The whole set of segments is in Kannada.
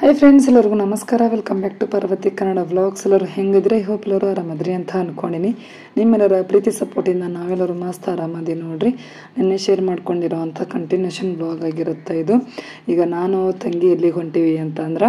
ಹಾಯ್ ಫ್ರೆಂಡ್ಸ್, ಎಲ್ಲರಿಗೂ ನಮಸ್ಕಾರ. Welcome back to Parvathi Kannada vlogs. ಎಲ್ಲರೂ ಹೆಂಗಿದ್ರೆ ಹೋಪ್ ಎಲ್ಲರೂ ಆರಾಮದ್ರಿ ಅಂತ ಅನ್ಕೊಂಡಿನಿ. ನಿಮ್ಮೆಲ್ಲರ ಪ್ರೀತಿ ಸಪೋರ್ಟಿಂದ ನಾವೆಲ್ಲರೂ ಮಸ್ತ್ ಆರಾಮದಿ ನೋಡ್ರಿ. ನಿನ್ನೆ ಶೇರ್ ಮಾಡ್ಕೊಂಡಿರೋ ಅಂಥ ಕಂಟಿನ್ಯೂಷನ್ ವ್ಲಾಗ್ ಆಗಿರುತ್ತೆ ಇದು. ಈಗ ನಾನು ತಂಗಿ ಎಲ್ಲಿಗೆ ಹೊಂಟಿವಿ ಅಂತಂದ್ರೆ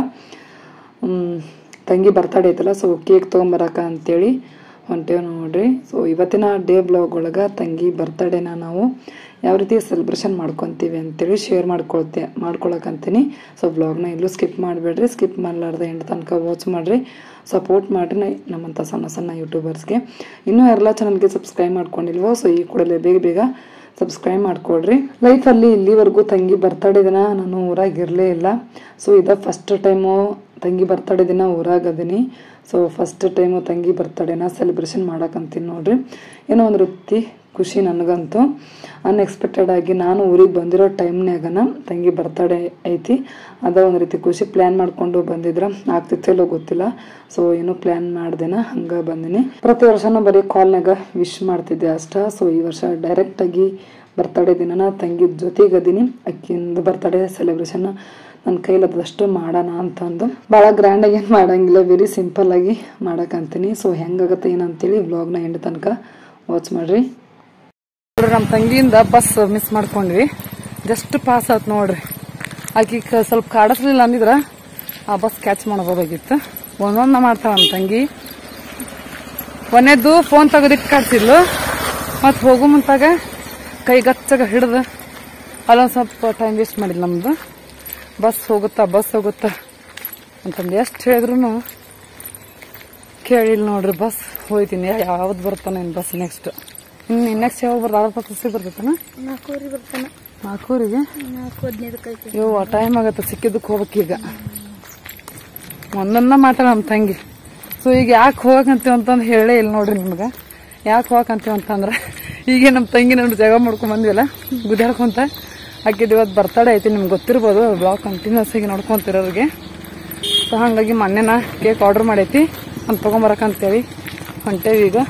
ತಂಗಿ ಬರ್ತಡೇ ಐತಲ್ಲ, ಸೊ ಕೇಕ್ ತೊಗೊಂಬರಕ ಅಂತೇಳಿ ಹೊಂಟೇವೆ ನೋಡ್ರಿ. ಸೊ ಇವತ್ತಿನ ಡೇ ಬ್ಲಾಗ್ ಒಳಗೆ ತಂಗಿ ಬರ್ತಡೇನ ನಾವು ಯಾವ ರೀತಿ ಸೆಲೆಬ್ರೇಷನ್ ಮಾಡ್ಕೊತೀವಿ ಅಂತೇಳಿ ಶೇರ್ ಮಾಡ್ಕೊಳಕಂತೀನಿ. ಸೊ ಬ್ಲಾಗ್ನ ಎಲ್ಲೂ ಸ್ಕಿಪ್ ಮಾಡಬೇಡ್ರಿ, ಸ್ಕಿಪ್ ಮಾಡಲಾರ್ದೆ ಎಂಡ್ ತನಕ ವಾಚ್ ಮಾಡಿರಿ, ಸಪೋರ್ಟ್ ಮಾಡಿರಿ ನಮ್ಮಂಥ ಸಣ್ಣ ಸಣ್ಣ ಯೂಟ್ಯೂಬರ್ಸ್ಗೆ. ಇನ್ನೂ ಯಾರೆಲ್ಲ ಚಾನಲ್ಗೆ ಸಬ್ಸ್ಕ್ರೈಬ್ ಮಾಡ್ಕೊಂಡಿಲ್ವೋ ಸೊ ಈ ಕೂಡಲೇ ಬೇಗ ಸಬ್ಸ್ಕ್ರೈಬ್ ಮಾಡ್ಕೊಳ್ರಿ. ಲೈಫಲ್ಲಿ ಇಲ್ಲಿವರೆಗೂ ತಂಗಿ ಬರ್ತಡೇ ದಿನ ನಾನು ಊರಾಗಿರಲೇ ಇಲ್ಲ. ಸೊ ಇದು ಫಸ್ಟ್ ಟೈಮು ತಂಗಿ ಬರ್ತಡೇ ದಿನ ಊರಾಗದೀನಿ. ಸೊ ಫಸ್ಟ್ ಟೈಮು ತಂಗಿ ಬರ್ತಡೇನ ಸೆಲೆಬ್ರೇಷನ್ ಮಾಡಕಂತೀನಿ ನೋಡ್ರಿ. ಏನೋ ಒಂದು ರೀತಿ ಖುಷಿ ನನಗಂತೂ. ಅನ್ಎಕ್ಸ್ಪೆಕ್ಟೆಡ್ ಆಗಿ ನಾನು ಊರಿಗೆ ಬಂದಿರೋ ಟೈಮ್ನಾಗನ ತಂಗಿ ಬರ್ತಡೇ ಐತಿ. ಅದ ಒಂದು ರೀತಿ ಖುಷಿ. ಪ್ಲ್ಯಾನ್ ಮಾಡ್ಕೊಂಡು ಬಂದಿದ್ರೆ ಆಗ್ತಿತ್ತಲ್ಲೋ ಗೊತ್ತಿಲ್ಲ. ಸೊ ಏನೋ ಪ್ಲ್ಯಾನ್ ಮಾಡ್ದೇನ ಹಂಗೆ ಬಂದಿನಿ. ಪ್ರತಿ ವರ್ಷನೂ ಬರೀ ಕಾಲ್ನಾಗ ವಿಶ್ ಮಾಡ್ತಿದ್ದೆ ಅಷ್ಟ. ಸೊ ಈ ವರ್ಷ ಡೈರೆಕ್ಟಾಗಿ ಬರ್ತಡೇ ದಿನನ ತಂಗಿ ಜೊತೆಗದೀನಿ. ಅಕ್ಕಿಂದು ಬರ್ತಡೇ ಸೆಲೆಬ್ರೇಷನ್ ನನ್ನ ಕೈಲದಷ್ಟು ಮಾಡೋಣ ಅಂತಂದು. ಭಾಳ ಗ್ರ್ಯಾಂಡಾಗಿ ಏನು ಮಾಡೋಂಗಿಲ್ಲ, ವೆರಿ ಸಿಂಪಲ್ ಆಗಿ ಮಾಡಕಂತೀನಿ. ಸೊ ಹೆಂಗಾಗತ್ತೆ ಏನಂತೇಳಿ ವ್ಲಾಗ್ನ ಎಂಡ್ ತನಕ ವಾಚ್ ಮಾಡ್ರಿ. ನಮ್ಮ ತಂಗಿಯಿಂದ ಬಸ್ ಮಿಸ್ ಮಾಡ್ಕೊಂಡ್ವಿ. ಜಸ್ಟ್ ಪಾಸ್ ಆಯ್ತು ನೋಡ್ರಿ. ಆಕಿ ಸ್ವಲ್ಪ ಕಾಡಿಸ್ಲಿಲ್ಲ ಅಂದಿದ್ರ ಆ ಬಸ್ ಕ್ಯಾಚ್ ಮಾಡ್ಬೋದಾಗಿತ್ತು. ಒಂದೊಂದ ಮಾಡ್ತಾಳ ನಮ್ಮ ತಂಗಿ. ಕೊನೆದ್ದು ಫೋನ್ ತೆಗೆದಿಟ್ಟು ಕಾಡ್ಸಿದ್ಲು. ಮತ್ತು ಹೋಗೋ ಮುಂತಾಗ ಕೈ ಗಚ್ಚಾಗ ಹಿಡ್ದು ಅಲ್ಲೊಂದು ಸ್ವಲ್ಪ ಟೈಮ್ ವೇಸ್ಟ್ ಮಾಡಿಲ್ಲ ನಮ್ದು. ಬಸ್ ಹೋಗುತ್ತಾ ಅಂತಂದು ಎಷ್ಟು ಹೇಳಿದ್ರು ಕೇಳಿಲ್ಲ ನೋಡ್ರಿ. ಬಸ್ ಹೋಯ್ತೀನಿ, ಯಾವ್ದು ಬರ್ತಾನೆ ಬಸ್ ನೆಕ್ಸ್ಟ್ ಯಾವಾಗ ಬರ್ತಾವ ಬರ್ತೈತನ? 4 ಬರ್ತಾನೆ. 4ರಿಗೆ ಯವ್ವ ಟೈಮ್ ಆಗತ್ತ. ಸಿಕ್ಕಿದ್ದಕ್ಕೆ ಹೋಗ್ಬೇಕೀಗ. ಒಂದೊಂದ ಮಾತಾಡ ನಮ್ಮ ತಂಗಿ. ಸೊ ಈಗ ಯಾಕೆ ಹೋಗಕಂತೀವಿ ಅಂತಂದು ಹೇಳೇ ಇಲ್ಲ ನೋಡ್ರಿ ನಿಮ್ಗೆ. ಯಾಕೆ ಹೋಗಕಂತೀವಿ ಅಂತಂದ್ರೆ ಈಗ ನಮ್ಮ ತಂಗಿ ನೋಡಿ ಜಾಗ ಮಾಡ್ಕೊಂಡ್ ಬಂದಿವಲ್ಲ ಗುದ್ದಾಡ್ಕೊಂತ. ಆಕಿದ್ದು ಇವತ್ತು ಬರ್ತಡೇ ಐತಿ, ನಿಮ್ಗೆ ಗೊತ್ತಿರ್ಬೋದು. ಬ್ಲಾಗ್ ಕಂಟಿನ್ಯೂಸ್ ಆಗಿ ನೋಡ್ಕೊಂತಿರೋರಿಗೆ. ಸೊ ಹಾಗಾಗಿ ಮೊನ್ನೆನ ಕೇಕ್ ಆರ್ಡರ್ ಮಾಡೈತಿ ಅಂತ ತೊಗೊಂಬರಕಂತೇಳಿ ಹೊಂಟೇವಿ. ಈಗ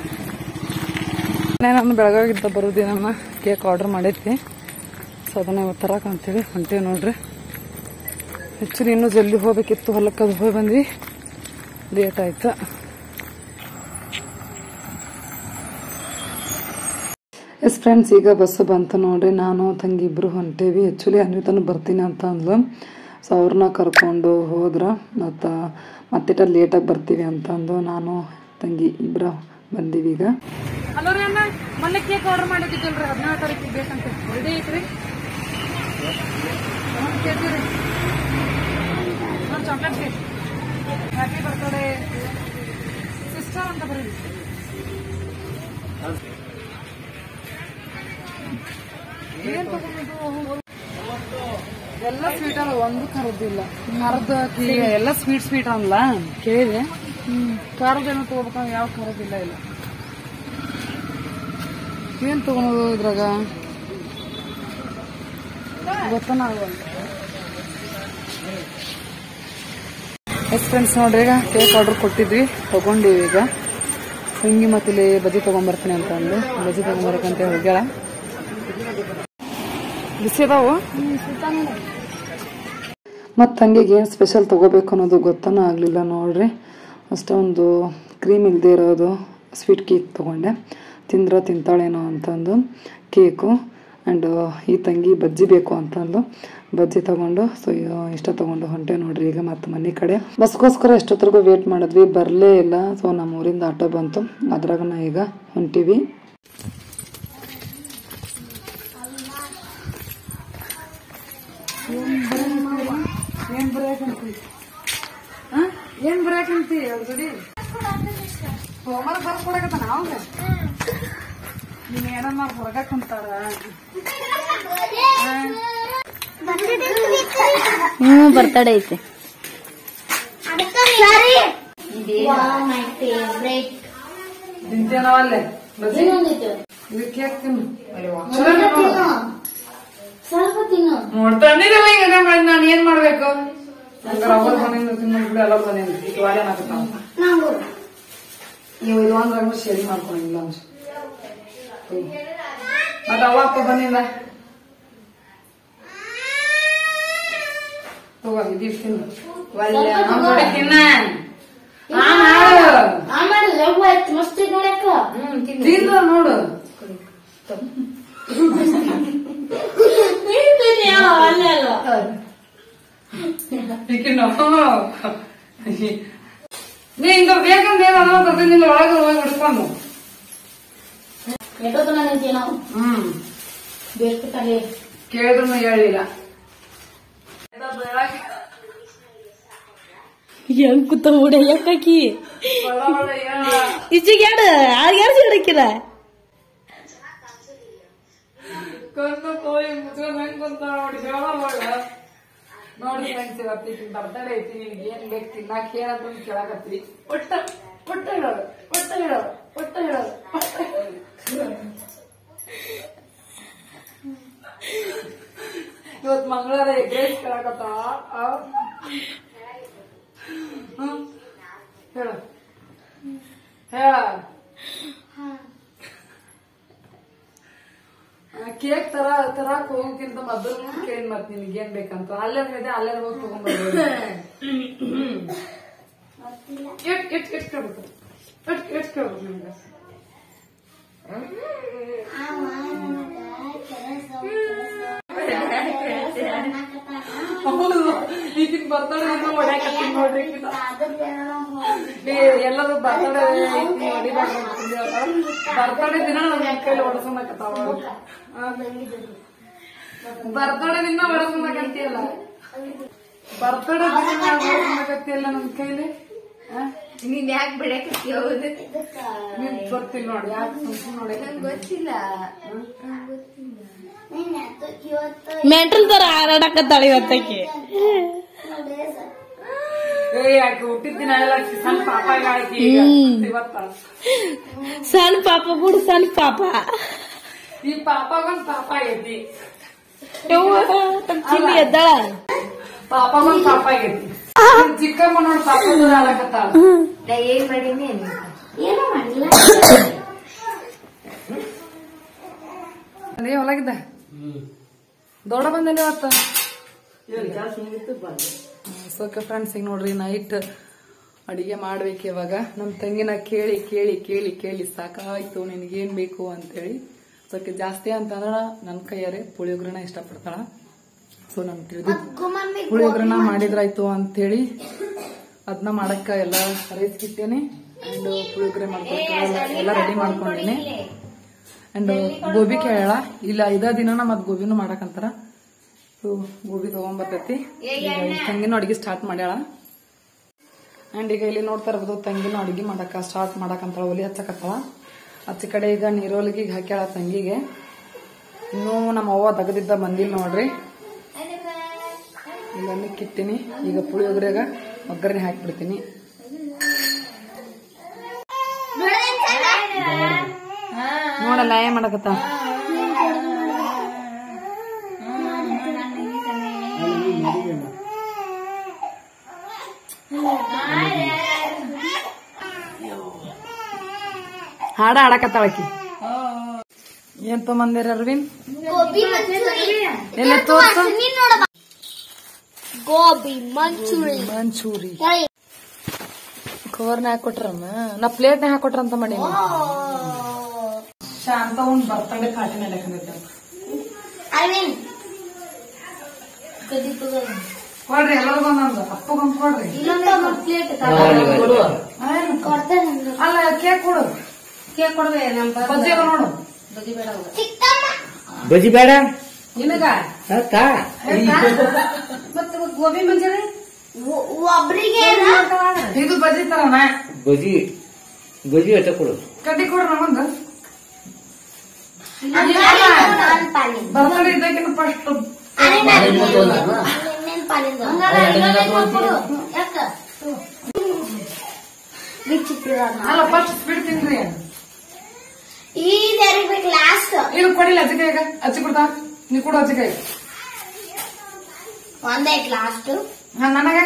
ನಾನು ಬೆಳಗಾಗಿದ್ದ ಬರೋದಿನ ಕೇಕ್ ಆರ್ಡರ್ ಮಾಡೈತಿ. ಸೊ ಅದನ್ನ ಇವತ್ತು ತರಕಂತೇಳಿ ಹೊಂಟೇವಿ ನೋಡ್ರಿ. ಆ್ಯಕ್ಚುಲಿ ಇನ್ನೂ ಜಲ್ದಿ ಹೋಗ್ಬೇಕಿತ್ತು, ಹೊಲಕ್ಕೆ ಅದು ಹೋಗಿ ಬಂದ್ವಿ, ಲೇಟ್ ಆಯ್ತು. ಎಸ್ ಫ್ರೆಂಡ್ಸ್, ಈಗ ಬಸ್ ಬಂತು ನೋಡ್ರಿ. ನಾನು ತಂಗಿ ಇಬ್ರು ಹೊಂಟೇವಿ. ಆ್ಯಕ್ಚುಲಿ ಅನ್ವಿತಾನು ಬರ್ತೀನಿ ಅಂತ ಅಂದ್ಲು. ಸೊ ಅವ್ರನ್ನ ಕರ್ಕೊಂಡು ಹೋದ್ರ ಮತ್ತಿಟ ಲೇಟಾಗಿ ಬರ್ತೀವಿ ಅಂತಂದು ನಾನು ತಂಗಿ ಇಬ್ರು ಬಂದೀವಿ. ಈಗ ಮೊನ್ನೆ ಕೇಕ್ ಆರ್ಡರ್ ಮಾಡಿದ್ದಿಲ್ರಿ, 17 ತಾರೀಕಿಗೆ ಬೇಕಂತ ರೆಡಿ ಐತ್ರಿ. Chocolate cake happy birthday sister ಅಂತ ಬರೀರಿ. ಏನ್ ತಗೊಂಡು ಎಲ್ಲ ಸ್ವೀಟ್ ಅಲ್ಲ, ಒಂದು ಖರದಿಲ್ಲ. ಖರದ ಎಲ್ಲ ಸ್ವೀಟ್ ಅಲ್ಲ ಕೇಳಿದೆ. ಖರದೇನೋ ತಗೋಬೇಕಂದ್ರೆ ಯಾವ ಖರದಿಲ್ಲ. ಇಲ್ಲ ಏನ್ ತಗೊಳೋದು ಇದ್ರಾಗ ಗೊತ್ತನ ಆಗುವಂತ. ಎಸ್ ಫ್ರೆಂಡ್ಸ್ ನೋಡ್ರಿ, ಈಗ ಕೇಕ್ ಆರ್ಡರ್ ಕೊಟ್ಟಿದ್ವಿ, ತಗೊಂಡಿವಿ. ಈಗ ತಂಗಿ ಮತ್ತಿಲ್ಲಿ ಬಜ್ಜಿ ತಗೊಂಬರ್ತೀನಿ ಅಂತ ಅಂದು ಬಜ್ಜಿ ತಗೊಂಬರಕಂತ ಹೋಗ್ಯಾಳ. ಬಿಸಿ ಅದಾವು. ಮತ್ತು ತಂಗಿಗೆ ಏನು ಸ್ಪೆಷಲ್ ತಗೋಬೇಕು ಅನ್ನೋದು ಗೊತ್ತನ ಆಗಲಿಲ್ಲ ನೋಡ್ರಿ. ಅಷ್ಟೊಂದು ಕ್ರೀಮ್ ಇಲ್ಲದೆ ಇರೋದು ಸ್ವೀಟ್ ಕೇಕ್ ತೊಗೊಂಡೆ. ತಿಂದ್ರೆ ತಿಂತಾಳೇನೋ ಅಂತಂದು ಕೇಕು. ಆ್ಯಂಡ್ ಈ ತಂಗಿ ಬಜ್ಜಿ ಬೇಕು ಅಂತಂದು ಬಜ್ಜಿ ತೊಗೊಂಡು ಸೊ ಇಷ್ಟ ತೊಗೊಂಡು ಹೊಂಟೆ ನೋಡ್ರಿ. ಈಗ ಮತ್ತು ಮನೆ ಕಡೆ ಬಸ್ಗೋಸ್ಕರ ಎಷ್ಟೊತ್ತರೆಗೂ ವೇಟ್ ಮಾಡಿದ್ವಿ, ಬರಲೇ ಇಲ್ಲ. ಸೊ ನಮ್ಮ ಊರಿಂದ ಆಟೋ ಬಂತು, ಅದ್ರಾಗ ನಾ ಈಗ ಹೊಂಟೀವಿ. ಏನ್ ಬರಾಕಂತಿ ಜೋಡಿ ಹೋಮರ್ ಬರ್ಕೊಡಕತ್ತ ನಾವ್ ಮೇಡಮ್ ಅವ್ರು ಹೊರಗ ಕುಂತಾರ. ಬರ್ತಡೇ ಐತಿ. ತಿಂತೇನವಲ್ಲೇ ಬಜ್ಜಿ ಇದು ಕೇಕ್ ತಿನ್ನು. ನೋಡ್ತಾನಿರಲ್ಲ ಈಗ ನಾನು ಏನ್ ಮಾಡ್ಬೇಕು? ಅವ್ರ ಮನೆಯಿಂದ ತಿನ್ನೋದು ಎಲ್ಲ ಬಂದಿಲ್ಲ. ಈಗ ವಾಲೇನಾಗತ್ತಾವ ನೀವು ಇದು ಒಂದ್ ಶೇರಿ ಮಾಡ್ಕೊಂಡಿಲ್ಲ ಅಂಶ. ಮತ್ತೆ ಅವ ಅಪ್ಪ ಬಂದಿಲ್ಲ. ತಗೋ ಇದೀವಿ ತಿನ್ನು ಮಸ್ತ್ ನೋಡಕ್ಕ ತಿಂದು ನೋಡು ನೀ ಹಿಂಗ ಬೇಕಂದ್ರೆ ಬರ್ತಿದ್ದಿಲ್ಲ ಒಳಗೆ ಹೋಗಿ ಹಿಡ್ಕೊಂಡು ನಾವು ಬೇಸ್ಟ್ ಕಲೆ ಕೇಳಿದ್ರು ಹೇಳಿಲ್ಲ ಹೆಂಗ್ ಕೂತ ಹುಡ ಯಾಕಾಕಿ ಈಚೆಗೆ ಯಾರು ಸಿಗಡಕ್ಕಿಲ್ಲ ಕಣ್ಣು ಕೋಳಿ ಮುಚ್ಕೊಂಡು ಹೆಂಗ್ ಕುಂತ ನೋಡಿ ಜೋಳ ನೋಡಿ ಫ್ರೆಂಡ್ಸ್ ಇವತ್ತಿನ ಬರ್ತಡೇ ಐತಿ ನಿನ್ಗೆ ಏನ್ ಬೇಕು ತಿನ್ನಾಕ ಏನಂತ ಕೇಳಕತ್ತಿ ಒಟ್ಟ ಒಟ್ಟ ಹೇಳೋದು ಒಟ್ಟ ಹೇಳೋದು ಒಟ್ಟ ಹೇಳೋದು ಇವತ್ ಮಂಗಳವಾರ ಎಗ್ರೇಸ್ ಕೇಳಕತ್ತ ಹೇಳ ಹೇಳ ಕೇಕ್ ತರಾಕ್ ಹೋಗಕ್ಕಿಂತ ಮೊದಲು ಕೇಳಿ ಮತ್ ನಿನ್ಗೆ ಏನ್ ಬೇಕಂತ ಅಲ್ಲೇ ಇದೆ ಅಲ್ಲೇ ಹೋಗಿ ತಗೊಂಡ್ಬರ್ಬೋದು ಎಟ್ ಕೇಳ್ಬೇಕು ಎಟ್ ಕೇಳ್ಬೇಕು ನಿಮ್ಗೆ ಈಗಿನ ಬರ್ತಡೇ ಹೊಡ್ಯಾಕತ್ತೀನಿ ನೋಡ್ರಿ ಎಲ್ಲರೂ ಬರ್ತಡೇ ಬರ್ತಡೇ ದಿನ ನಮ್ ಕೈಲಿ ಹೊಡ್ಸೋಣಕತ್ತಾವ ಬರ್ತಡೇ ದಿನ ಹೊಡ್ಸೋಣಕತ್ತಿಯಲ್ಲ ಬರ್ತಡೇ ದಿನ ಹೊಡ್ಸೋಣಕತ್ತಿಯಲ್ಲ ನಮ್ ಕೈಲಿ ನೀನ್ ಯಾಕೆ ಬೆಳಕತ್ತೀಯ ನಿನ್ ಗೊತ್ತಿಲ್ಲ ನೋಡಿ ಯಾಕೆ ಸುಮ್ನೆ ನೋಡಿ ಗೊತ್ತಿಲ್ಲ ಮೆಂಟಲ್ ತರ ಹಾರಾಡಕತ್ತಾಳ ಇವತ್ತಕ್ಕೆ ಯಾಕೆ ಹುಟ್ಟಿದ ದಿನ ಎಲ್ಲ ಸಣ್ಣ ಪಾಪ ಆಯ್ತು ಇವತ್ತ ಸಣ್ಣ ಪಾಪ ಕೂಡ ಸಣ್ಣ ಪಾಪ ಈ ಪಾಪಗೊಂದ್ ಪಾಪ ಆಗೈತಿ ಚಿಲ್ಲಿ ಎದ್ದಾಳ ಪಾಪಗೊಂದ್ ಪಾಪ ಆಗೈತಿ ಚಿಕ್ಕಮ್ಮ ನೋಡಿ ಪಾಪ ದೂರ ಆಡಕತ್ತಾಳ ಏನ್ ಮಾಡೀನಿ ಏನೋ ಮಾಡಿಲ್ಲ ಅದೇ ಹೊಲಗಿದ್ದ ದೊಡ್ಡ ಬಂದೇನೆ ಇವತ್ತ ಓಕೆ ಫ್ರೆಂಡ್ಸ್ ಈಗ ನೋಡ್ರಿ ನೈಟ್ ಅಡಿಗೆ ಮಾಡ್ಬೇಕು ಇವಾಗ ನಮ್ ತಂಗಿನ ಕೇಳಿ ಕೇಳಿ ಕೇಳಿ ಕೇಳಿ ಸಾಕಾಯ್ತು ನಿನ್ಗೇನ್ ಬೇಕು ಅಂತೇಳಿ ಸ್ವಲ್ಪ ಜಾಸ್ತಿ ಅಂತಂದ್ರ ನನ್ ಕೈಯಾರೆ ಪುಳಿಯೋಗ್ರನ ಇಷ್ಟಪಡ್ತಾಳ ಸೊ ನಮ್ ತಿಳಿದು ಪುಳಿಯೋಗ್ರನ ಮಾಡಿದ್ರಾಯ್ತು ಅಂತೇಳಿ ಅದನ್ನ ಮಾಡಕ್ಕ ಎಲ್ಲ ರೈಸ್ ಕಿಟ್ಟೇನೆ ಅಂಡ್ ಪುಳಿಯೋಗ್ರೆ ಮಾಡ್ಕೊಳ್ತೀನಿ ಎಲ್ಲ ರೆಡಿ ಮಾಡ್ಕೊಂಡಿನಿ ಅಂಡ್ ಗೋಬಿ ಕೇಳ ಇಲ್ಲ ಇದ ದಿನ ಮತ್ ಗೋಬಿನೂ ಮಾಡಕಂತಾರ ಸೊ ಗೋಬಿ ತಗೊಂಬರ್ತೈತಿ ತಂಗಿನೂ ಅಡಿಗೆ ಸ್ಟಾರ್ಟ್ ಮಾಡ್ಯಾಳ ಅಂಡ್ ಈಗ ಇಲ್ಲಿ ನೋಡ್ತಾ ಇರ್ಬೋದು ತಂಗಿನೂ ಅಡಿಗೆ ಮಾಡಕ ಸ್ಟಾರ್ಟ್ ಮಾಡಕಂತಾಳ ಒಲಿ ಹಚ್ಚಕತ್ತಾಳ ಆಚೆ ಕಡೆ ಈಗ ನೀರೊಲಿಗೆ ಹಾಕ್ಯಾಳ ತಂಗಿಗೆ ಇನ್ನೂ ನಮ್ಮ ಅವ್ವ ತೆಗದಿದ್ದ ಬಂದಿಲ್ಲ ನೋಡ್ರಿ ಇಲ್ಲನ್ನು ಕಿತ್ತೀನಿ ಈಗ ಪುಳಿಯೋಗ್ರೆಗ ಒಗ್ಗರಣೆ ಹಾಕ್ಬಿಡ್ತೀನಿ ನೋಡಲ್ಲ ಏನ್ ಮಾಡಕತ್ತ ಹಾಡ ಹಾಡಕತ್ತಾಳಕಿ ಏನ್ ತೊಂಬಂದಿರ ಅರವಿಂದ್ ಎಲ್ಲ ತೋರ್ಸು ಗೋಬಿ ಮಂಚೂರಿ ಮಂಚೂರಿ ಕವರ್ನ ಹಾಕೊಟ್ರಮ್ಮ ನಾ ಪ್ಲೇಟ್ನ ಹಾಕೊಟ್ರಂತ ಮಾಡಿ ಶಾಂತ ಒಂದ್ ಬರ್ತಡೇ ಪಾರ್ಟಿ ನಡಕಂದೈತೆ ಕೊಡ್ರಿ ಎಲ್ಲರಿಗೂ ಒಂದೊಂದು ಅಪ್ಪಗೊಂದು ಕೊಡ್ರಿ ಅಲ್ಲ ಕೇಕ್ ಕೊಡು ಕೇಕ್ ಕೊಡ್ರಿ ಬಜ್ಜಿ ನೋಡು ಬಜ್ಜಿ ಬೇಡ ನಿನಗ ಮತ್ತೆ ಗೋಬಿ ಮಂಚೂರಿ ಒಬ್ರಿಗೆ ಇದು ಬಜ್ಜಿ ತರನ ಬಜ್ಜಿ ಬಜ್ಜಿ ಅಟ್ಟ ಕೊಡು ಕಡ್ಡಿ ಕೊಡ್ರಿ ನಮ್ಮಂದು ಬರ್ತಡೇ ಇದ್ದಕ್ಕಿಂತ ಫಸ್ಟ್ ಅಲ್ಲ ಫಸ್ಟ್ ಸ್ವೀಟ್ ತಿನ್ರಿ ಲಾಸ್ಟ್ ಇದು ಕೊಡಿಲ್ಲ ಅಜ್ಜಿಕಾಯಿಗ ಅಜ್ಜಿ ಕೊಡ್ತಾ ನೀ ಕೊಡು ಅಜ್ಜಿಕಾಯಿ ಒಂದೇ ಲಾಸ್ಟ್ ಹಾ ನನಗೆ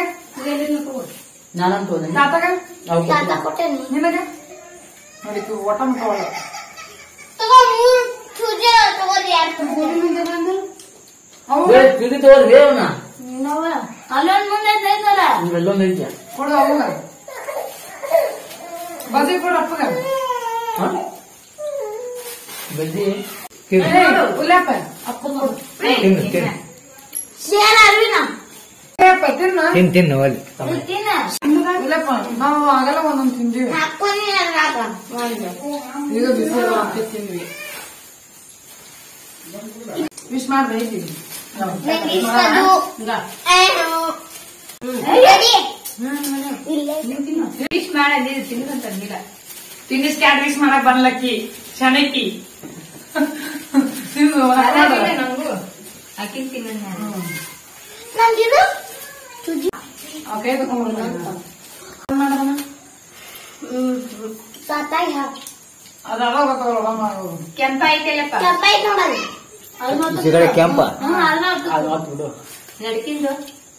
ತಾತಗ ಕೊಟ್ಟೇನಿ ನಿನಗೆ ನೋಡಿ ಒಟ ಮುಖವಲ್ಲ ತಗೋರಿ ಅಲ್ಲೊಂದ್ ಮುಂದೆ ತೆಗ್ದಲ್ಲ. ಇವೆಲ್ಲೊಂದು ಐತೆ ಕೊಡು ಅವಾಗ ಬಜಿ ಕೊಡು ಅಪ್ಪಗ ಬಜ್ಜಿ ಉಲ್ಲಾಪ ಅಪ್ಪ ಕೊಡು ತಿನ್ನು ತಿನ್ನು ಸೇರ್ ಅರ್ವಿನ ತಿನ್ನ ತಿನ್ನು ಅಲ್ಲಿ ತಿನ್ನ ಇಲ್ಲಪ್ಪ ನಾವು ಆಗಲ್ಲ ಒಂದೊಂದು ತಿಂದೀವಿ ಹಾಕ್ಕೊಂಡಿ ಅದ್ರಾಗ ಈಗ ಬಿಸಿ ತಿಂದ್ವಿ ವಿಶ್ ಮಾಡ್ದೆ ಐತಿ ನಂಗೆ ಇಷ್ಟದು ಏನು ರೆಡಿ ಫಿಶ್ ಮಾಡಿ ತಿನ್ನಂತಂದಿಲ್ಲ. ತಿನ್ನಿಸ್ ಕ್ಯಾಟ್ರಿಸ್ ಮಾಡಕ್ ಬರ್ಲಕ್ಕಿ ಶನಕ್ಕಿ ತಿಂದು ನಂಗು ಅಕ್ಕಿನ್ ತಿನ್ನಂಗ ನಂಗಿದು ಸುಜಿ ಕೈ ತಗೊಂಡ್ಬರ್ತಾನ ಸತ್ತಾಗಿ ಹಾಕಿ ಅದ ಗೊತ್ತಾಗಲ್ಲ ಮಾಡೋದು ಕೆಂಪ ಐತೆಲ್ಲಪ್ಪ ಕೆಂಪಾಯ್ತು ನೋಡಲ್ಲಿ ಈ ಕಡೆ ಕೆಂಪ ಅದು ಅದು ಬಿಡು ನಡ್ಕಿಂದು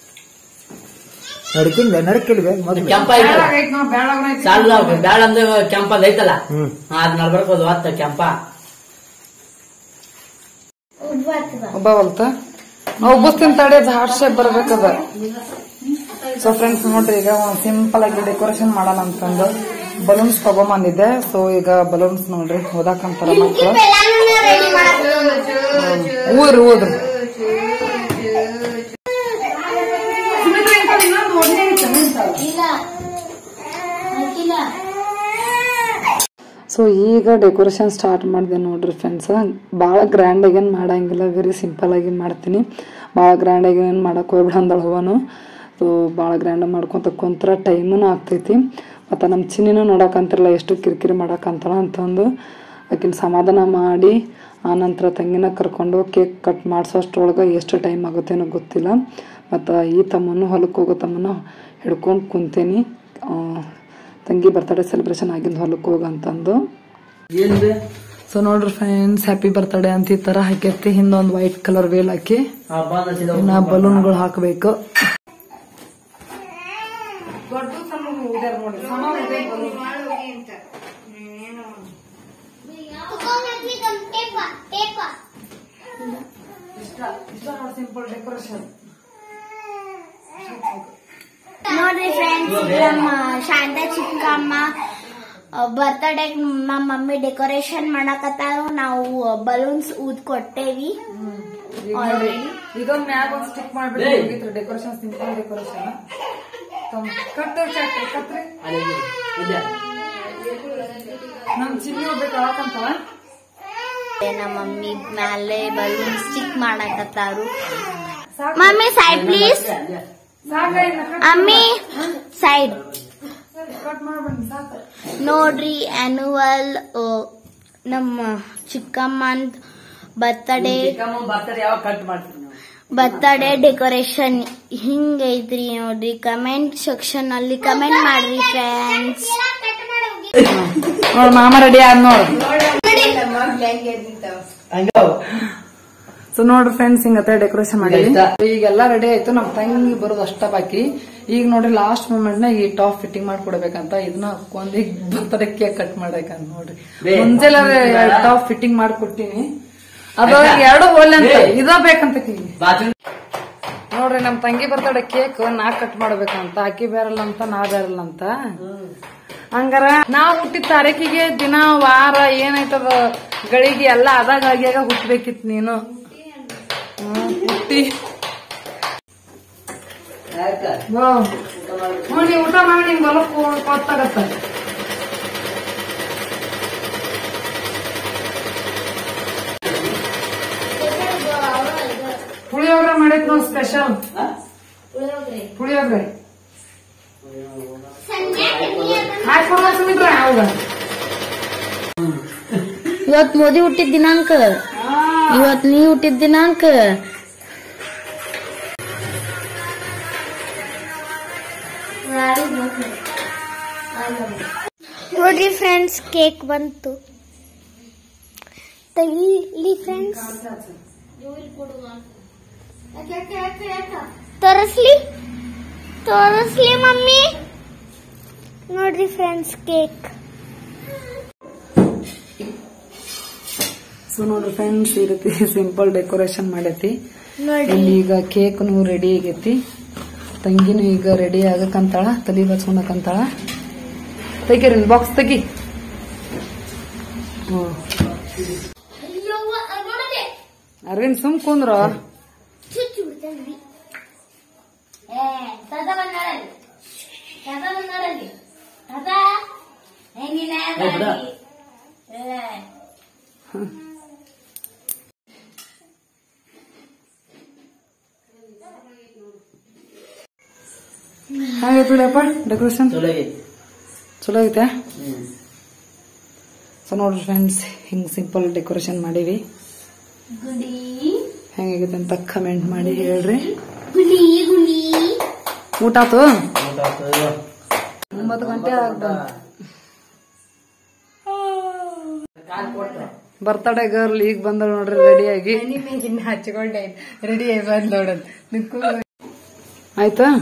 ನಡಕಿಲ್ವೇ ಮೊದಲು ಕೆಂಪ ಬೇಡ ಬೇಡ ಸಾಲ ಬ್ಯಾಳ ಅಂದ್ರೆ ಕೆಂಪದ ಐತಲ್ಲ ಅದ್ ನಡ್ಬರ್ಕೋದು ಹೊತ್ತ ಕೆಂಪ ಒಬ್ಬ ಹೊಲ್ತ ನಾವು ಉಬ್ಬಸ್ತೀನಿ ತಡಿ ಅದು ಹಾರ್ಟ್ ಶೇಪ್ ಬರ್ಬೇಕದ. ಸೊ ಫ್ರೆಂಡ್ಸ್ ನೋಡ್ರಿ ಈಗ ಸಿಂಪಲ್ ಆಗಿ ಡೆಕೋರೇಷನ್ ಮಾಡೋಣ ಅಂತಂದು ಬಲೂನ್ಸ್ ತಗೊಂಬಂದಿದ್ದೆ. ಸೊ ಈಗ ಬಲೂನ್ಸ್ ನೋಡ್ರಿ ಓದಾಕಂತಾರ ಮಕ್ಕಳು ರೆಡಿ ಮಾಡಕ್ಕೆ ಊದ್ರಿ ಊದ್ರಿ ಇಲ್ಲ ಹಾಕಿಲ್ಲ. ಸೊ ಈಗ ಡೆಕೋರೇಷನ್ ಸ್ಟಾರ್ಟ್ ಮಾಡಿದೆ ನೋಡ್ರಿ ಫ್ರೆಂಡ್ಸ್. ಭಾಳ ಗ್ರ್ಯಾಂಡ್ ಆಗೇನು ಮಾಡಂಗಿಲ್ಲ, ವೆರಿ ಸಿಂಪಲ್ ಆಗಿ ಮಾಡ್ತೀನಿ. ಭಾಳ ಗ್ರ್ಯಾಂಡ್ ಆಗಿ ಏನು ಮಾಡಕ್ಕೆ ಹೋಗ್ಬಿಡ ಅಂದಳು ಹೂವನು. ಸೊ ಭಾಳ ಗ್ರ್ಯಾಂಡ್ ಮಾಡ್ಕೊತ ಕುಂತ್ರ ಟೈಮೂ ಆಗ್ತೈತಿ. ಮತ್ತು ನಮ್ಮ ಚಿನ್ನಿನೂ ನೋಡಕ್ಕಂತಿರಲ್ಲ ಎಷ್ಟು ಕಿರಿಕಿರಿ ಮಾಡಕ್ಕಂತಳ ಅಂತಂದು ಆಕಿನ ಸಮಾಧಾನ ಮಾಡಿ ಆನಂತರ ತಂಗಿನ ಕರ್ಕೊಂಡು ಕೇಕ್ ಕಟ್ ಮಾಡಿಸೋಷ್ಟ್ರೊಳಗೆ ಎಷ್ಟು ಟೈಮ್ ಆಗುತ್ತೇನೋ ಗೊತ್ತಿಲ್ಲ. ಮತ್ತು ಈ ತಮ್ಮನ್ನು ಹೊಲಕ್ಕೆ ಹೋಗೋ ತಮ್ಮನ ಹಿಡ್ಕೊಂಡು ಕುಂತೇನಿ. ತಂಗಿ ಬರ್ತಡೇ ಸೆಲೆಬ್ರೇಷನ್ ಆಗಿಂದ ಹೊಲಕ್ಕೆ ಹೋಗಂತಂದು. ಸೊ ನೋಡ್ರಿ ಫ್ರೆಂಡ್ಸ್, ಹ್ಯಾಪಿ ಬರ್ತಡೇ ಅಂತ ಈ ತರ ಹಾಕೈತಿ. ಹಿಂದೊಂದು ವೈಟ್ ಕಲರ್ ವೇಲ್ ಹಾಕಿ ಇನ್ನ ಬಲೂನ್ಗಳು ಹಾಕಬೇಕು. ಸಿಂಪಲ್ ಡೆಕೋರೇಷನ್ ನೋಡ್ರಿ ಫ್ರೆಂಡ್ಸ್, ನಮ್ಮ ಶಾಂತ ಚಿಕ್ಕಮ್ಮ ಬರ್ತಡೇ ನಮ್ಮ ಮಮ್ಮಿ ಡೆಕೋರೇಷನ್ ಮಾಡಕತ್ತಾರು. ನಾವು ಬಲೂನ್ಸ್ ಊದ್ ಕೊಟ್ಟೇವಿ ಆಲ್ರೆಡಿ. ಇದೊಂದು ಮ್ಯಾಗ ಒಂದು ಸ್ಟಿಕ್ ಮಾಡ್ಬಿಟ್ಟು ಡೆಕೋರೇಷನ್, ಸಿಂಪಲ್ ಡೆಕೋರೇಷನ್. ಕತ್ರಿ ನಮ್ ಚಿನ್ನಿ ಹೋಗ್ಬೇಕು ಅವಕ್ಕಂತವ. ನಮ್ಮ ಮಮ್ಮಿ ಮ್ಯಾಲೆ ಬಲೂನ್ ಸ್ಟಿಕ್ ಮಾಡಕತ್ತಾರು. Mummy side please. ಅಮ್ಮಿ ಸೈಡ್. ನೋಡ್ರಿ ಆನ್ಯುವಲ್ ನಮ್ಮ ಚಿಕ್ಕಮ್ಮಂದ್ ಬರ್ತಡೇ ಡೆಕೋರೇಷನ್ ಹಿಂಗೈತ್ರಿ ನೋಡ್ರಿ. ಕಮೆಂಟ್ ಸೆಕ್ಷನ್ ಅಲ್ಲಿ ಕಮೆಂಟ್ ಮಾಡ್ರಿ ಫ್ರೆಂಡ್ಸ್. ನೋಡ್ ಮಾಮ ರೆಡಿ ಆದ್ ನೋಡ್. ಸೊ ನೋಡ್ರಿ ಫ್ರೆಂಡ್ಸ್, ಹಿಂಗತ್ತೆ ಡೆಕೋರೇಷನ್ ಮಾಡಿ ಈಗೆಲ್ಲ ರೆಡಿ ಆಯ್ತು. ನಮ್ ತಂಗಿ ಬರೋದು ಅಷ್ಟ ಬಾಕಿ. ಈಗ ನೋಡ್ರಿ ಲಾಸ್ಟ್ ಮೂಮೆಂಟ್ ನ ಈ ಟಾಪ್ ಫಿಟ್ಟಿಂಗ್ ಮಾಡ್ಕೊಡ್ಬೇಕಂತ ಇದನ್ನ ಹಾಕೊಂಡ್ ಈಗ ಬರ್ತಡೇ ಕೇಕ್ ಕಟ್ ಮಾಡಬೇಕಂತ ನೋಡ್ರಿ. ಮುಂಜಾನೆ ಟಾಪ್ ಫಿಟ್ಟಿಂಗ್ ಮಾಡ್ಕೊಟ್ಟಿನಿ. ಅದ್ರೊಳಗೆ 2 ಹೋಲ್ ಅಂತ ಇದ ಬೇಕಂತ ನೋಡ್ರಿ. ನಮ್ ತಂಗಿ ಬರ್ತಡೇ ಕೇಕ್ ನಾ ಕಟ್ ಮಾಡ್ಬೇಕಂತ, ಆಕಿ ಬೇರಲ್ಲ ಅಂತ ನಾ ಬೇರಲ್ಲ ಅಂತ. ಹಂಗಾರ ನಾವ್ ಹುಟ್ಟಿದ ತಾರೀಕಿಗೆ ದಿನ ವಾರ ಏನೈತದ ಗಳಿಗೆ ಎಲ್ಲ ಅದಾಗ ಆಗ್ಯಾಗ ಹುಟ್ಟಬೇಕಿತ್ತು ನೀನು. ಹುಟ್ಟಿ ನೋಡಿ ಊಟ ಮಾಡಿ ನಿಂಗೆ ಹೊಲಕ್ ಗೊತ್ತಾಗತ್ತ. ಪುಳಿಯೋಗರೆ ಮಾಡೈತ್ ನೋಡ್ ಸ್ಪೆಷಲ್. ಪುಳಿಯೋಗರೆ ಇವತ್ ಮೋದಿ ಹುಟ್ಟಿದ ದಿನಾಂಕ, ಇವತ್ ನೀ ಹುಟ್ಟಿದ ದಿನಾಂಕ. ನೋಡ್ರಿ ಫ್ರೆಂಡ್ಸ್, ಕೇಕ್ ಬಂತು. ತೆಗಿಲಿ ಫ್ರೆಂಡ್ಸ್, ತೋರಿಸ್ಲಿ ಮಮ್ಮಿ. ನೋಡ್ರಿ ಫ್ರೆಂಡ್ಸ್, ಕೇಕ್. ಸೊ ನೋಡ್ರಿ ಫ್ರೆಂಡ್ಸ್, ಈ ರೀತಿ ಸಿಂಪಲ್ ಡೆಕೋರೇಷನ್ ಮಾಡೈತಿ. ಇಲ್ಲಿ ಈಗ ಕೇಕ್ನು ರೆಡಿ ಆಗೈತಿ. ತಂಗಿನೂ ಈಗ ರೆಡಿ ಆಗಕ್ಕಂತಾಳ, ತಲೆ ಬಚ್ಕೊಂಡಕ್ಕಂತಾಳ. ತೆಗೀರಿ ಬಾಕ್ಸ್ ತೆಗಿ. ಅರವಿಂದ್ ಸುಮ್ ಕುಂದ್ರ. ಹಾಗೆ ಬಿಡಪ್ಪ ಡೆಕೋರೇಷನ್ ಚಲೋ ಐತೆ. ಸೊ ನೋಡ್ರಿ ಫ್ರೆಂಡ್ಸ್, ಹಿಂಗ್ ಸಿಂಪಲ್ ಡೆಕೋರೇಷನ್ ಮಾಡೀವಿ. ಹೆಂಗಾಗೈತೆ ಅಂತ ಕಮೆಂಟ್ ಮಾಡಿ ಹೇಳ್ರಿ. ಊಟ ಆತು? 9 ಗಂಟೆ ಆಗ್ಬ. ಬರ್ತಡೇ ಗರ್ಲ್ ಈಗ ಬಂದಳು ನೋಡ್ರಿ ರೆಡಿಯಾಗಿ. ಹಚ್ಕೊಂಡೆ ರೆಡಿ ಆಗಿ ಬಂದ್ ನೋಡೋದು. ಆಯ್ತಾ?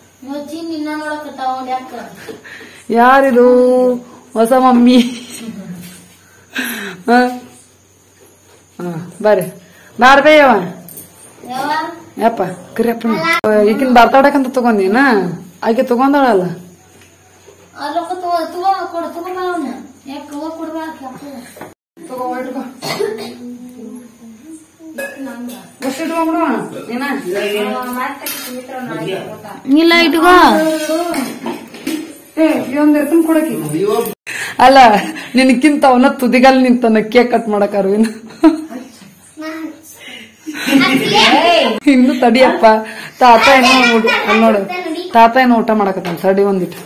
ಯಾರಿದು? ಹೊಸ ಮಮ್ಮಿ. ಬರ್ರಿ ಬಾರ್ಬೇಯವ ಯಪ್ಪ ಕರಿಯಪ್ಪ. ಈಗಿನ ಬರ್ತಡೇಕಂತ ತಗೊಂಡಿನ ಆಕೆ ತಗೊಂಡಾಳಲ್ಲ. ಇಲ್ಲ ಇಟ್ಕೋ. ಕೊಡಕಿ ಅಲ್ಲ, ನಿನಕ್ಕಿಂತ ಅವನ ತುದಿಗಲ್ ನಿಂತಾನ ಕೇಕ್ ಕಟ್ ಮಾಡಕ್. ಅರವಿಂದ್ ಇನ್ನು ತಡಿಯಪ್ಪ, ತಾತ ಏನೋ ನೋಡು, ತಾತ ಏನೋ ಊಟ ಮಾಡಕತ್ತಾನ. ತಡಿ ಒಂದಿಟ್ಟು.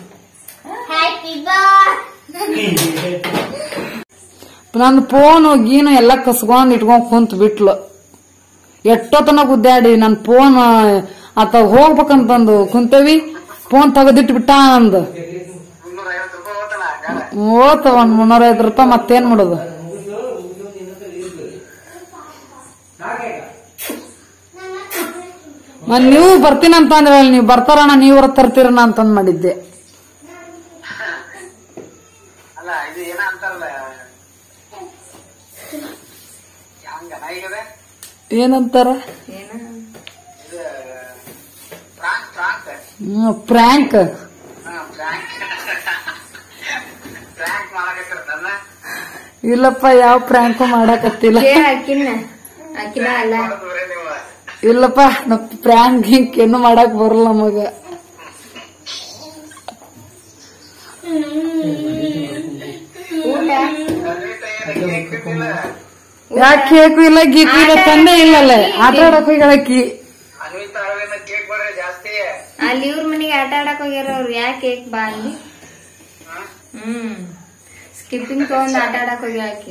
ನಂದು ಫೋನು ಗೀನು ಎಲ್ಲ ಕಸ್ಕೊಂಡ್ ಇಟ್ಕೊಂಡ್ ಕುಂತ್ ಬಿಟ್ಲು. ಎಷ್ಟೊತ್ತನ ಗುದ್ದಾಡಿ ನನ್ ಫೋನ್ ಆತ ಹೋಗ್ಬೇಕಂತಂದು ಕುಂತೇವಿ. ಫೋನ್ ತೆಗೆದಿಟ್ಟು ಬಿಟ್ಟ ಅಂದು ಓತ. ಒಂದ್ 350 ರೂಪಾಯಿ. ಮತ್ತೇನ್ ಮಾಡೋದು? ನೀವು ಬರ್ತೀನಂತ ಅಂದ್ರೆ ನೀವು ಬರ್ತಾರಣ, ನೀವ್ರ ತರ್ತೀರಣ ಅಂತಂದ್ ಮಾಡಿದ್ದೆ. ಏನಂತಾರ? ಪ್ರ್ಯಾಂಕ್. ಇಲ್ಲಪ್ಪ, ಯಾವ ಪ್ರ್ಯಾಂಕು ಮಾಡಕತ್ತಿಲ್ಲ. ಇಲ್ಲಪ್ಪ, ಪ್ರ್ಯಾಂಕ್ ಗಿಂಕ್ ಏನು ಮಾಡಕ್ ಬರಲ್ಲ ನಮಗ. ಯಾಕೆ ಕೇಕು ಇಲ್ಲ ಗೀಕು ಇಲ್ಲ ತಂದೆ ಇಲ್ಲಲ್ಲ. ಆಟ ಆಡಕ್ ಹೋಗ್ಯಾಳಕ್ಕಿ. ಅಲ್ಲಿ ಇವ್ರ ಮನೆಗೆ ಆಟ ಆಡಕ್ ಹೋಗ್ಯಾರ ಅವ್ರು. ಯಾಕೆ ಕೇಕ್ ಬಾ ಅಲ್ಲಿ. ಸ್ಕಿಪ್ಪಿಂಗ್ ತಗೊಂಡ್ ಆಟ ಆಡಕ್ ಹೋಗ್ಯಾಕಿ.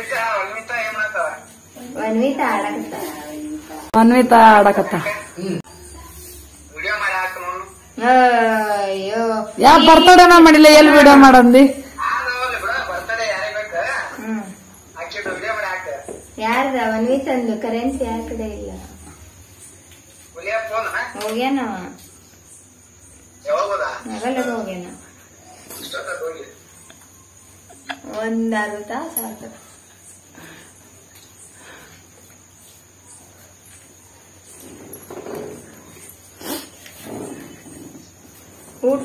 ಅನ್ವಿತಾ ಆಡಕತ್ತ. ಅಯ್ಯೋ, ಯಾವ ಬರ್ತಡೇನ ಮಾಡಿಲ್ಲ, ಎಲ್ಲಿ ವಿಡಿಯೋ ಮಾಡಂದಿ? ಯಾರ್ದ ಅನ್ವಿತಂದು ಕರೆನ್ಸಿ ಯಾರ ಕಡೆ ಇಲ್ಲ. ಹೋಗ್ಯಾನವ ನಗಲ್ಲ ಹೋಗ್ಯಾನ. ಒಂದ್ ಅರ್ಧ ತಾಸು ಆತ. ಊಟ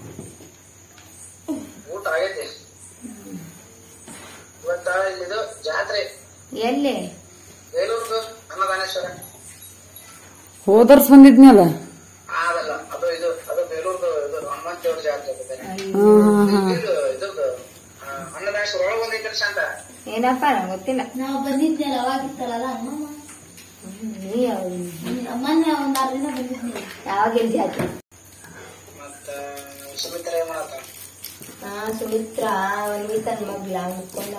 ಆಗೈತಿ. ಇವತ್ತ ಇಲ್ಲಿದು ಜಾತ್ರೆ. ಎಲ್ಲಿ? ಬೇಲೂರ್ದು ಅನ್ನದಾನೇಶ್ವರ. ಹೋದರ್ಸ್ ಬಂದಿದ್ನಲ್ಲ. ಅದಲ್ಲ, ಅದು ಇದು ಅದು ಬೇಲೂರ್ದು ಇದು ಹನುಮಂತ ದೇವ್ರ ಜಾತ್ರೆ. ಇದ್ರದ್ದು ಅನ್ನದಾನೇಶ್ವರ ಒಳಗೆ ಬಂದೈತಿ ಶಾಂತ. ಏನಪ್ಪಾ ನಂಗೆ ಗೊತ್ತಿಲ್ಲ. ನಾವು ಬಂದಿದ್ನಲ್ಲ ಅವಾಗಿತ್ತಲ್ಲ ಅಮ್ಮಮ್ಮ. ಮೊನ್ನೆ ಒಂದ್ 6 ದಿನ ಬಂದಿದ್ನಿ. ಯಾವಾಗ ಜಾತ್ರೆ? ಮತ್ತ ಸುಮಿತ್ರ ಏನ್ ಮಾಡತ್ತ? ಸುಮಿತ್ರ ಅನ್ವಿತನ್ ಮಗ್ಲ ಮುಕ್ಕೊಂಡ.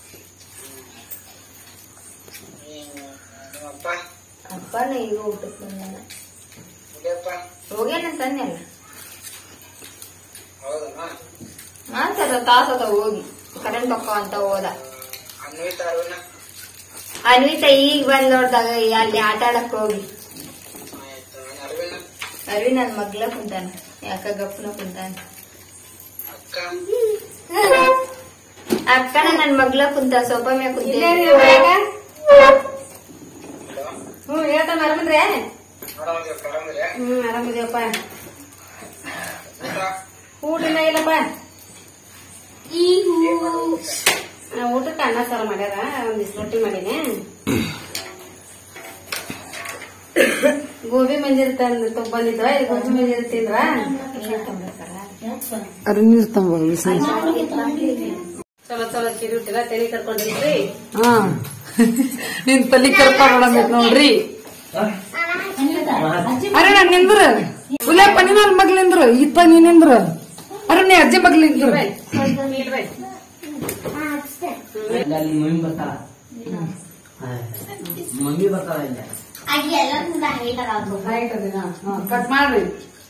ಅಪ್ಪನ ಈಗ ಊಟಕ್ಕೆ ಬಂದಾನ. ಹೋಗ್ಯಾನಂತಂದಲ್ಲ. ಮಾತಾಡ ತಾಸದ ಹೋಗಿ ಕರೆಂಟ್ ಹೊಕ್ಕ ಅಂತ ಹೋದ. ಅನ್ವಿತಾ ಈಗ ಬಂದ್ ನೋಡ್ದಾಗ ಅಲ್ಲಿ ಆಟ ಆಡಕ್ ಹೋಗಿ. ಅರವಿ ನನ್ ಮಗ್ಲ ಕುಂತಾನ. ಯಾಕ ಗಪ್ಪನ ಕುಂತಾನ. ಅಕ್ಕನ ನನ್ ಮಗ್ಲ ಕುಂತ ಸೋಫಾ ಮ್ಯಾಗ ಕುಂತ. ಹೇಳ್ತಾನ ಆರಾಮಂದ್ರೆ ಆರಾಮಿದ್ರೆ ಆರಾಮಿದೇವಪ್ಪ. ಊಟ ಇನ್ನ ಇಲ್ಲಪ್ಪ. ಊಟಕ್ಕೆ ಅನ್ನ ಸಾರು ಮಾಡ್ಯಾರ, ಒಂದಿಷ್ಟು ರೊಟ್ಟಿ ಮಾಡೀನಿ. ಗೋಬಿ ಮಂಜೂರಿ ತಂದು ಬಂದಿದ್ವ, ಗೋಬಿ ಮಂಜೂರಿ ತಿಂದ್ರ ಚಲೋ ಚಲೋ ಚಿರಿ ಹುಟ್ಟಿಲ್ಲ, ತಲೆ ಕರ್ಕೊಂಡಿದ್ರಿ. ಹಾ ನಿನ್ ತಲಿ ಕರ್ಪ ನೋಡ್ರಿ. ಅರೆ ನಾನ್ ನಿಂದ್ರ ಉಲ್ಯಪ್ಪ ನೀನ್ ಅಲ್ಲಿ ಮಗ್ಲ ನಿಂದ್ರು, ಇಪ್ಪ ನೀನ್ ನಿಂದ್ರ. ಅರೆ ನೀ ಅಜ್ಜಿ ಮಗ್ಲ ನಿಂದ್ರು. ಮಮ್ಮಿ ಬರ್ತಾಳ, ಮಮ್ಮಿ ಬರ್ತಾಳ ಇಲ್ಲ. ಕಟ್ ಮಾಡ್ರಿ.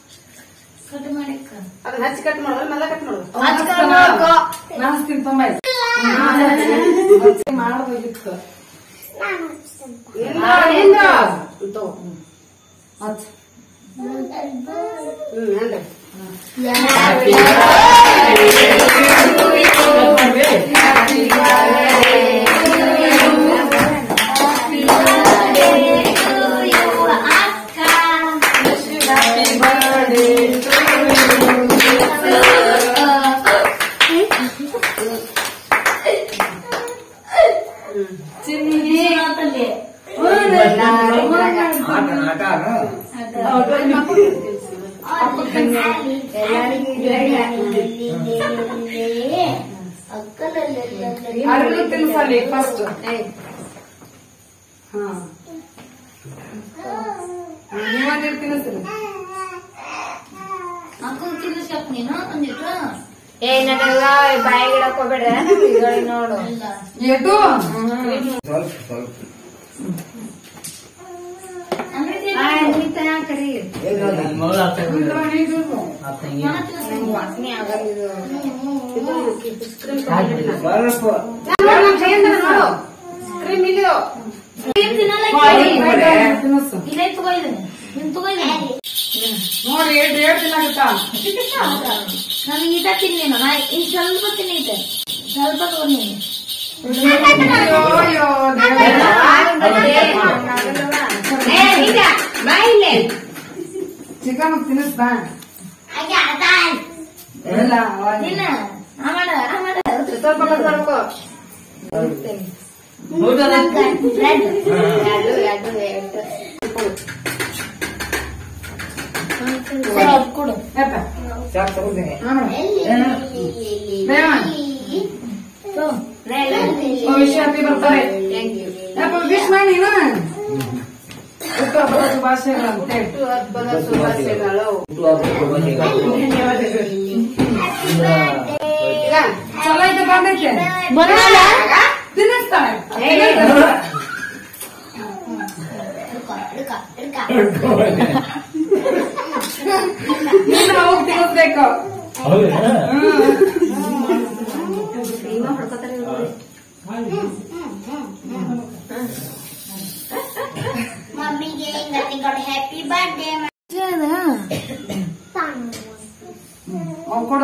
ಅದನ್ನ ಹಚ್ಚಿ ಕಟ್ ಮಾಡೋದು, ಮಲ್ಲ ಕಟ್ ಮಾಡೋದು. ನಾಸ್ತೀನಿ ತುಂಬ ಮಾಡ್ಬೋದಿತ್ತು. ಫಸ್ಟ್ ನೀವೇ ತಿನ್ನಿಸ್ರಿ. ನನಗ ಬಾಯಿಗೆ ಇಡಕ್ ಹೋಗ್ಬೇಡ್ರ ನೋಡು. ಏಟು ಕರಿ ವಾಸನೆ ಆಗಲ್ಲ. ಕ್ರೀಮ್ ಇಲ್ಲಿಯೋ ನೋಡಿ ಏಟ್ ತಿನ್ನಾಗತ್ತಾ. ನಾನು ಇದ ತಿನ್ನೇನು, ನಾ ಇನ್ ಸ್ವಲ್ಪ ತಿನ್ನೈತೆ, ಸ್ವಲ್ಪ ತಗೊಂಡಿ. ಚಿಕನ್ ತಿನ್ನಿಸ್ತಾ ಸ್ವಲ್ಪ ಕೊಡು. ಹ್ಯಾಪಿ ಬರ್ತಾರೆ ವಿಶ್ ಮಾಡಿ ಶುಭಾಶಯಗಳಂತೆ. ಚಲೋ ಐತೆ ಬಂದೈತೆ ತಿನ್ನಿಸ್ತಾಳೆ. ನೀನು ಹೋಗಿ ತಿನ್ನಿಸ್ಬೇಕು. ಮಮ್ಮಿಗೆ ಹ್ಯಾಪಿ ಬರ್ಡೇ ಕೊಡು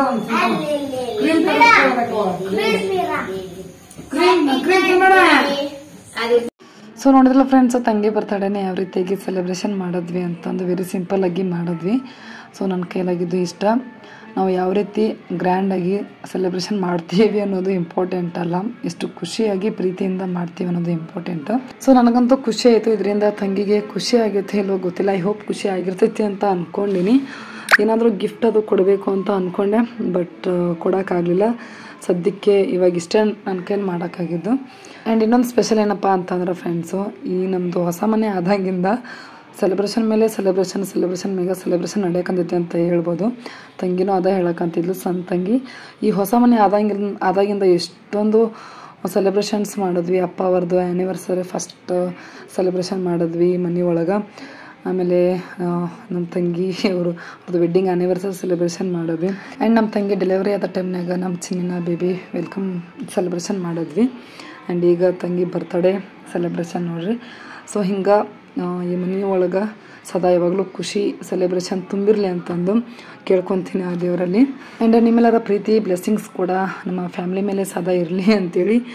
ಸೊ ನೋಡಿದ್ರಲ್ಲ ಫ್ರೆಂಡ್ಸ್, ತಂಗಿ ಬರ್ತಡೇನೆ ಯಾವ ರೀತಿಯಾಗಿ ಸೆಲೆಬ್ರೇಷನ್ ಮಾಡಿದ್ವಿ ಅಂತಂದು ವೆರಿ ಸಿಂಪಲ್ ಆಗಿ ಮಾಡಿದ್ವಿ. ಸೊ ನನ್ನ ಕೈಲಾಗಿದ್ದು ಇಷ್ಟ. ನಾವು ಯಾವ ರೀತಿ ಗ್ರ್ಯಾಂಡಾಗಿ ಸೆಲೆಬ್ರೇಷನ್ ಮಾಡ್ತೀವಿ ಅನ್ನೋದು ಇಂಪಾರ್ಟೆಂಟ್ ಅಲ್ಲ, ಎಷ್ಟು ಖುಷಿಯಾಗಿ ಪ್ರೀತಿಯಿಂದ ಮಾಡ್ತೀವಿ ಅನ್ನೋದು ಇಂಪಾರ್ಟೆಂಟ್. ಸೊ ನನಗಂತೂ ಖುಷಿ ಆಯಿತು. ಇದರಿಂದ ತಂಗಿಗೆ ಖುಷಿ ಆಗೈತೆ ಇಲ್ವೋ ಗೊತ್ತಿಲ್ಲ. ಐ ಹೋಪ್ ಖುಷಿ ಆಗಿರ್ತೈತಿ ಅಂತ ಅಂದ್ಕೊಂಡಿನಿ. ಏನಾದರೂ ಗಿಫ್ಟ್ ಅದು ಕೊಡಬೇಕು ಅಂತ ಅಂದ್ಕೊಂಡೆ, ಬಟ್ ಕೊಡೋಕ್ಕಾಗಲಿಲ್ಲ ಸದ್ಯಕ್ಕೆ. ಇವಾಗ ಇಷ್ಟೇ ನನ್ನ ಕೈಲಿ ಮಾಡೋಕ್ಕಾಗಿದ್ದು. ಆ್ಯಂಡ್ ಇನ್ನೊಂದು ಸ್ಪೆಷಲ್ ಏನಪ್ಪ ಅಂತಂದ್ರೆ ಫ್ರೆಂಡ್ಸು, ಈ ನಮ್ಮದು ಹೊಸ ಮನೆ ಆದಾಗಿಂದ ಸೆಲೆಬ್ರೇಷನ್ ಮೇಲೆ ಸೆಲೆಬ್ರೇಷನ್ ಮೇಗ ಸೆಲೆಬ್ರೇಷನ್ ನಡೆಯಕಂತೈತೆ ಅಂತ ಹೇಳ್ಬೋದು. ತಂಗಿನೂ ಅದ ಹೇಳಕ್ಕಂತಿದ್ಲು, ಸಣ್ಣ ತಂಗಿ. ಈ ಹೊಸ ಮನೆ ಆದಾಗಿಂದ ಎಷ್ಟೊಂದು ಸೆಲೆಬ್ರೇಷನ್ಸ್ ಮಾಡಿದ್ವಿ. ಅಪ್ಪ ಅವ್ರದ್ದು ಆ್ಯನಿವರ್ಸರಿ ಫಸ್ಟ್ ಸೆಲೆಬ್ರೇಷನ್ ಮಾಡಿದ್ವಿ ಮನೆ ಒಳಗೆ. ಆಮೇಲೆ ನಮ್ಮ ತಂಗಿ ಅವ್ರದ್ದು ವೆಡ್ಡಿಂಗ್ ಆ್ಯನಿವರ್ಸರಿ ಸೆಲೆಬ್ರೇಷನ್ ಮಾಡಿದ್ವಿ. ಆ್ಯಂಡ್ ನಮ್ಮ ತಂಗಿ ಡೆಲಿವರಿ ಆದ ಟೈಮ್ನಾಗ ನಮ್ಮ ಚಿನ್ನ ಬೇಬಿ ವೆಲ್ಕಮ್ ಸೆಲೆಬ್ರೇಷನ್ ಮಾಡಿದ್ವಿ. ಆ್ಯಂಡ್ ಈಗ ತಂಗಿ ಬರ್ತಡೇ ಸೆಲೆಬ್ರೇಷನ್ ನೋಡ್ರಿ. ಸೊ ಹಿಂಗೆ ಈ ಮನೆ ಒಳಗೆ ಸದಾ ಯಾವಾಗಲೂ ಖುಷಿ ಸೆಲೆಬ್ರೇಷನ್ ತುಂಬಿರಲಿ ಅಂತಂದು ಕೇಳ್ಕೊತೀನಿ ಆ ದೇವರಲ್ಲಿ. ಆ್ಯಂಡ್ ನಿಮ್ಮೆಲ್ಲರ ಪ್ರೀತಿ ಬ್ಲೆಸ್ಸಿಂಗ್ಸ್ ಕೂಡ ನಮ್ಮ ಫ್ಯಾಮಿಲಿ ಮೇಲೆ ಸದಾ ಇರಲಿ ಅಂತೇಳಿ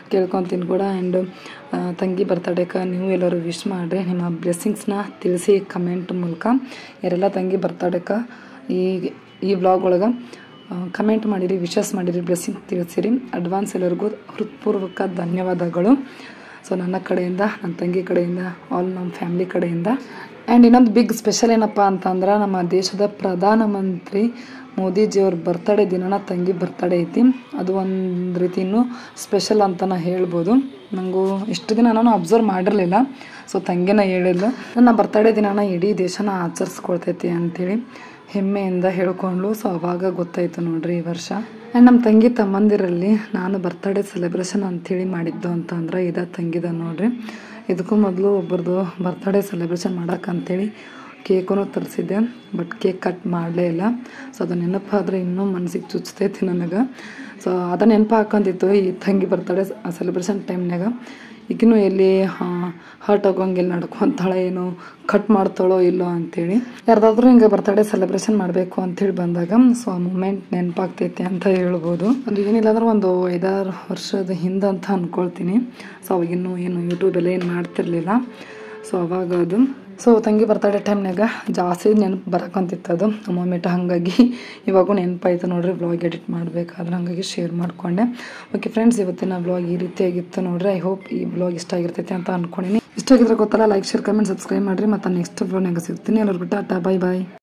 ಕೇಳ್ಕೊತೀನಿ ಕೂಡ. ಆ್ಯಂಡ್ ತಂಗಿ ಬರ್ತಡೇಗೆ ನೀವು ಎಲ್ಲರೂ ವಿಶ್ ಮಾಡಿರಿ, ನಿಮ್ಮ ಬ್ಲೆಸ್ಸಿಂಗ್ಸ್ನ ತಿಳಿಸಿ ಕಮೆಂಟ್ ಮೂಲಕ. ಯಾರೆಲ್ಲ ತಂಗಿ ಬರ್ತಡೇಗೆ ಈ ವ್ಲಾಗ್ ಒಳಗೆ ಕಮೆಂಟ್ ಮಾಡಿರಿ, ವಿಶಸ್ ಮಾಡಿರಿ, ಬ್ಲೆಸ್ಸಿಂಗ್ ತಿಳಿಸಿರಿ. ಅಡ್ವಾನ್ಸ್ ಎಲ್ಲರಿಗೂ ಹೃತ್ಪೂರ್ವಕ ಧನ್ಯವಾದಗಳು. ಸೊ ನನ್ನ ಕಡೆಯಿಂದ, ನನ್ನ ತಂಗಿ ಕಡೆಯಿಂದ, ಆಲ್ ನಮ್ಮ ಫ್ಯಾಮಿಲಿ ಕಡೆಯಿಂದ. ಆ್ಯಂಡ್ ಇನ್ನೊಂದು ಬಿಗ್ ಸ್ಪೆಷಲ್ ಏನಪ್ಪ ಅಂತಂದ್ರೆ, ನಮ್ಮ ದೇಶದ ಪ್ರಧಾನಮಂತ್ರಿ ಮೋದಿಜಿಯವ್ರ ಬರ್ತಡೇ ದಿನನ ತಂಗಿ ಬರ್ತಡೇ ಐತಿ. ಅದು ಒಂದು ರೀತಿ ಇನ್ನೂ ಸ್ಪೆಷಲ್ ಅಂತ ನಾ ಹೇಳ್ಬೋದು. ನನಗೂ ಇಷ್ಟು ದಿನ ನಾನು ಅಬ್ಸರ್ವ್ ಮಾಡಿರಲಿಲ್ಲ, ಸೊ ತಂಗಿನ ಹೇಳಿಲ್ಲ. ನನ್ನ ಬರ್ತಡೇ ದಿನನ ಇಡೀ ದೇಶನ ಆಚರಿಸ್ಕೊಳ್ತೈತಿ ಅಂಥೇಳಿ ಹೆಮ್ಮೆಯಿಂದ ಹೇಳ್ಕೊಂಡ್ಲು. ಸೊ ಅವಾಗ ಗೊತ್ತಾಯಿತು ನೋಡ್ರಿ ಈ ವರ್ಷ. ಆ್ಯಂಡ್ ನಮ್ಮ ತಂಗಿ ತಮ್ಮಂದಿರಲ್ಲಿ ನಾನು ಬರ್ತಡೇ ಸೆಲೆಬ್ರೇಷನ್ ಅಂಥೇಳಿ ಮಾಡಿದ್ದು ಅಂತಂದ್ರೆ ಇದ ತಂಗಿದ ನೋಡ್ರಿ. ಇದಕ್ಕೂ ಮೊದಲು ಒಬ್ಬರದು ಬರ್ತಡೇ ಸೆಲೆಬ್ರೇಷನ್ ಮಾಡೋಕ್ಕಂತೇಳಿ ಕೇಕೂ ತರಿಸಿದ್ದೆ, ಬಟ್ ಕೇಕ್ ಕಟ್ ಮಾಡಲೇ ಇಲ್ಲ. ಸೊ ಅದು ನೆನಪಾದರೆ ಇನ್ನೂ ಮನಸ್ಸಿಗೆ ಚುಚ್ತೈತಿ ನನಗೆ. ಸೊ ಅದನ್ನು ನೆನಪು ಹಾಕೊಂಡಿತ್ತು ಈ ತಂಗಿ ಬರ್ತಡೇ ಸೆಲೆಬ್ರೇಷನ್ ಟೈಮ್ನಾಗ. ಈಗಿನೂ ಎಲ್ಲಿ ಹರ್ಟ್ ಆಗೋಂಗಿಲ್ಲ, ನಡ್ಕೊತಾಳೆ ಏನೋ, ಕಟ್ ಮಾಡ್ತಾಳೋ ಇಲ್ಲೋ ಅಂಥೇಳಿ. ಯಾರ್ದಾದ್ರೂ ಹಿಂಗೆ ಬರ್ತಡೇ ಸೆಲೆಬ್ರೇಷನ್ ಮಾಡಬೇಕು ಅಂಥೇಳಿ ಬಂದಾಗ ಸೊ ಆ ಮೂಮೆಂಟ್ ನೆನಪಾಗ್ತೈತಿ ಅಂತ ಹೇಳ್ಬೋದು. ಅದು ಏನಿಲ್ಲಾಂದ್ರೆ ಒಂದು 5-6 ವರ್ಷದ ಹಿಂದೆ ಅಂತ ಅಂದ್ಕೊಳ್ತೀನಿ. ಸೊ ಅವಾಗಿನ್ನೂ ಏನು ಯೂಟ್ಯೂಬೆಲ್ಲ ಏನು ಮಾಡ್ತಿರ್ಲಿಲ್ಲ. ಸೊ ಅವಾಗ ಅದು ಸೊ ತಂಗಿ ಬರ್ತಡೇ ಟೈಮ್ನಾಗ ಜಾಸ್ತಿ ನೆನಪು ಬರಕಂತಿತ್ತು ಅದು ಮೂಮೆಂಟ್. ಹಾಗಾಗಿ ಇವಾಗೂ ನೆನಪಾಯ್ತು ನೋಡ್ರಿ ವ್ಲಾಗ್ ಎಡಿಟ್ ಮಾಡಬೇಕಾದ್ರೆ, ಹಾಗಾಗಿ ಶೇರ್ ಮಾಡಿಕೊಂಡೆ. ಓಕೆ ಫ್ರೆಂಡ್ಸ್, ಇವತ್ತಿನ ವ್ಲಾಗ್ ಈ ರೀತಿಯಾಗಿತ್ತು ನೋಡ್ರಿ. ಐ ಹೋಪ್ ಈ ವ್ಲಾಗ್ ಇಷ್ಟ ಆಗಿರ್ತೈತೆ ಅಂತ ಅಂದ್ಕೊಂಡಿನಿ. ಇಷ್ಟ ಆಗಿದ್ರೆ ಗೊತ್ತಲ್ಲ, ಲೈಕ್, ಶೇರ್, ಕಮೆಂಟ್, ಸಬ್ಸ್ಕ್ರೈಬ್ ಮಾಡಿರಿ. ಮತ್ತು ನೆಕ್ಸ್ಟ್ ವ್ಲಾಗ್ನಾಗ ಸಿಗ್ತೀನಿ. ಎಲ್ಲರಿಗೂ ಟಾಟಾ, ಬಾಯ್ ಬಾಯ್.